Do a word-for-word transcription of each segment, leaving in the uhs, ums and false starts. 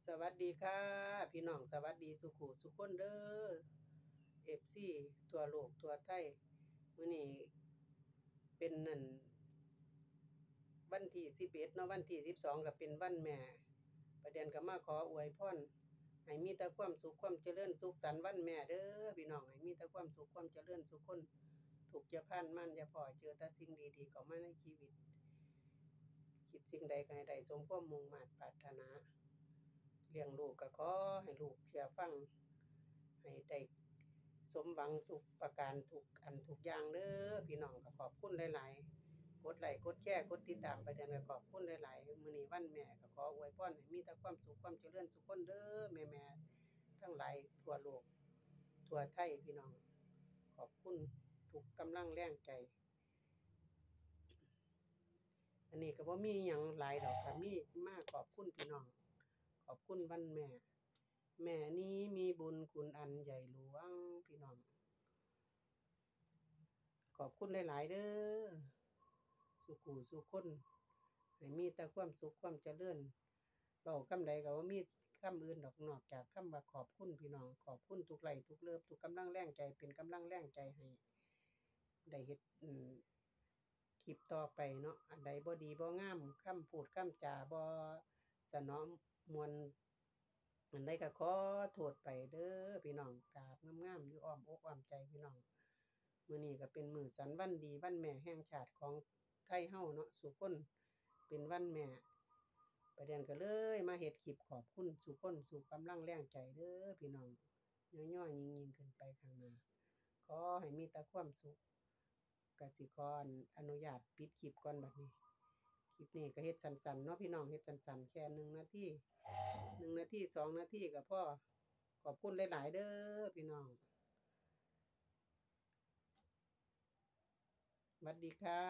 สวัสดีค่ะพี่น้องสวัสดีสุขุสุขคนเด้อ เอฟ ซี ทั่วโลกทั่วไทยมื้อนี้เป็นนั่นวันที่สิบเอ็ดเนาะวันที่สิบสองก็เป็นวันแม่ประเด็นก็มาขออวยพรให้มีแต่ความสุขความเจริญสุขสันต์วันแม่เด้อพี่น้องให้มีแต่ความสุขความเจริญสุขคนทุกข์อย่าพานมันอย่าพ้อเจอแต่สิ่งดีๆเข้ามาในชีวิตคิดสิ่งใดก็ให้ได้สมความมุ่งมั่นปรารถนาเลี้ยงลูกก็ขอให้ลูกเชื่อฟังให้ได้สมหวังสุขประการทุกอันทุกอย่างเด้อพี่น้องก็ขอบคุณหลายๆกดไลค์กดแชร์กดติดตามไปเดือนก็ขอบคุณหลายๆมื้อนี้วันแม่ก็ขออวยพรให้มีแต่ความสุขความเจริญสุขคนเด้อแม่ๆทั้งหลายทั่วโลกทั่วไทยพี่น้องขอบคุณทุกกำลังแรงใจอันนี้ก็บ่มีหยังหลายดอกก็มีมาขอบคุณพี่น้องขอบคุณวันแม่แม่นี้มีบุญคุณอันใหญ่หลวงพี่น้องขอบคุณหลายๆเด้อสุขุสุขคนให้มีแต่ความสุขความเจริญเว้าคำใดก็บ่มีคำอื่นดอกนอกจากคำว่าขอบคุณพี่น้องขอบคุณทุกไลค์ทุกเลิฟทุกกำลังแรงใจเป็นกำลังแรงใจให้ได้เฮ็ดอืมคลิปต่อไปเนาะอันใดบ่ดีบ่งามคำพูดคำจาบ่สนอมวลอันใดก็ขอโทษไปเด้อพี่น้องกราบงามๆอยู่อ้อมอกอ้อมใจพี่น้องมื้อนี้ก็เป็นมื้อสันวันดีวันแม่แห่งชาติของไทยเฮาเนาะซุคนเป็นวันแม่ประเด็นก็เลยมาเฮ็ดคลิปขอบคุณซุคนสู่กำลังแรงใจเด้อพี่น้องย่อๆยิ่งๆขึ้นไปข้างหน้าขอให้มีแต่ความสุขก็สิขออนุญาตปิดคลิปก่อนบัดนี้คลิปนี้ก็เฮ็ดสั้นๆเนาะพี่น้องเฮ็ดสั้นๆแค่หนึ่งนาทีหนึ่งนาทีสองนาทีก็พอขอบคุณหลายๆเด้อพี่น้องสวัสดีค่ะ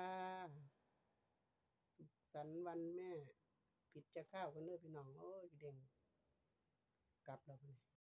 สุขสันต์วันแม่ปิดจะข้าวกันเด้อพี่น้องโอ้ยเด้งกลับแล้วบัดนี้